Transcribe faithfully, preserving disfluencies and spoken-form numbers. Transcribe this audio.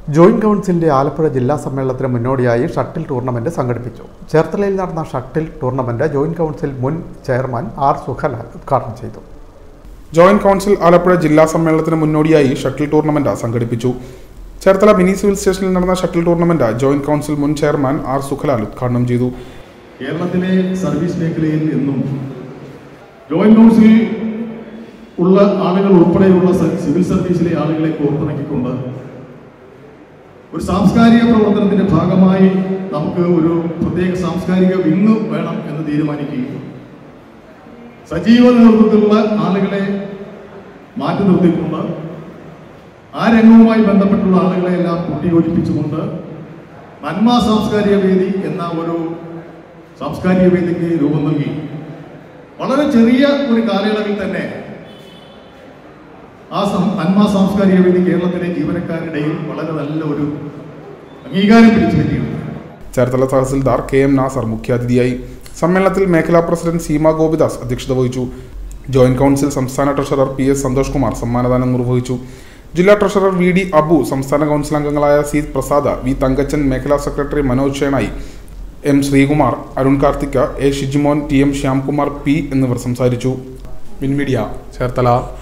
Joint കൗൺസിലിന്റെ ആലപ്പുഴ ജില്ലാ സമ്മേളനത്തിന് മുന്നോടിയായി ഷട്ടിൽ ടൂർണമെന്റ് സംഘടിപ്പിച്ചു. ചേർത്തലയിൽ നടന്ന ഷട്ടിൽ ടൂർണമെന്റ് ജോയിന്റ് കൗൺസിൽ മുൻ ചെയർമാൻ ആർ സുഖലാൽ ഉദ്ഘാടനം ചെയ്തു. ജോയിന്റ് കൗൺസിൽ ആലപ്പുഴ ജില്ലാ സമ്മേളനത്തിന് മുന്നോടിയായി ഷട്ടിൽ ടൂർണമെന്റ് സംഘടിപ്പിച്ചു. ചേർത്തല മിനി സിവിൽ സ്റ്റേഷനിൽ നടന്ന ഷട്ടിൽ ടൂർണമെന്റ് ജോയിന്റ് കൗൺസിൽ മുൻ ചെയർമാൻ ആർ സുഖലാൽ ഉദ്ഘാടനം ചെയ്തു. കേരളത്തിലെ സർവീസ് മേഖലയിൽ നിന്നും ജോയിന്റ് കൗൺസിൽ ഉള്ള ആളുകൾ ഉൾപ്പെടെയുള്ള സിവിൽ സർവീസിലെ ആളുകളെ കോർത്തിണക്കിക്കൊണ്ട് ഒരു സാംസ്കാരിക പ്രവർത്തനത്തിന്റെ ഭാഗമായി നമുക്ക് ഒരു പ്രത്യേക സാംസ്കാരിക വിങ് വേണം എന്ന് തീരുമാനിക്കുകയും സജീവ നേതൃത്വത്തിലുള്ള ആളുകളെ മാറ്റി നിർത്തിക്കൊണ്ട് ആ രംഗവുമായി ബന്ധപ്പെട്ടുള്ള ആളുകളെ എല്ലാം കൂട്ടിയോജിപ്പിച്ചുകൊണ്ട് നന്മ സാംസ്കാരിക വേദി എന്ന ഒരു സാംസ്കാരിക വേദിക്ക് രൂപം നൽകി വളരെ ചെറിയ ഒരു കാലയളവിൽ തന്നെ ആ നന്മ സാംസ്കാരിക വേദി കേരളത്തിലെ ജീവനക്കാരുടെയും വളരെ നല്ല ഒരു അംഗീകാരം പിടിച്ചു പറ്റിയിരുന്നു. ചേർത്തല തഹസിൽദാർ കെ എം നാസർ മുഖ്യാതിഥിയായി. സമ്മേളനത്തിൽ മേഖലാ പ്രസിഡന്റ് സീമ ഗോപിദാസ് അധ്യക്ഷത വഹിച്ചു. ജോയിന്റ് കൗൺസിൽ സംസ്ഥാന treasurer P S Santhosh Kumar സമ്മാനദാനം നിർവഹിച്ചു. ജില്ലാ ട്രഷറർ വി ഡി അബു, സംസ്ഥാന കൗൺസിൽ അംഗങ്ങളായ സി പ്രസാദ, വി തങ്കച്ചൻ, മേഖലാ secretary Manoj Shenoy, M Sreekumar, Arun Karthika, A Shijimon, T M Shyamkumar P എന്നിവർ സംസാരിച്ചു. മിൻമീഡിയ ചേർത്തല.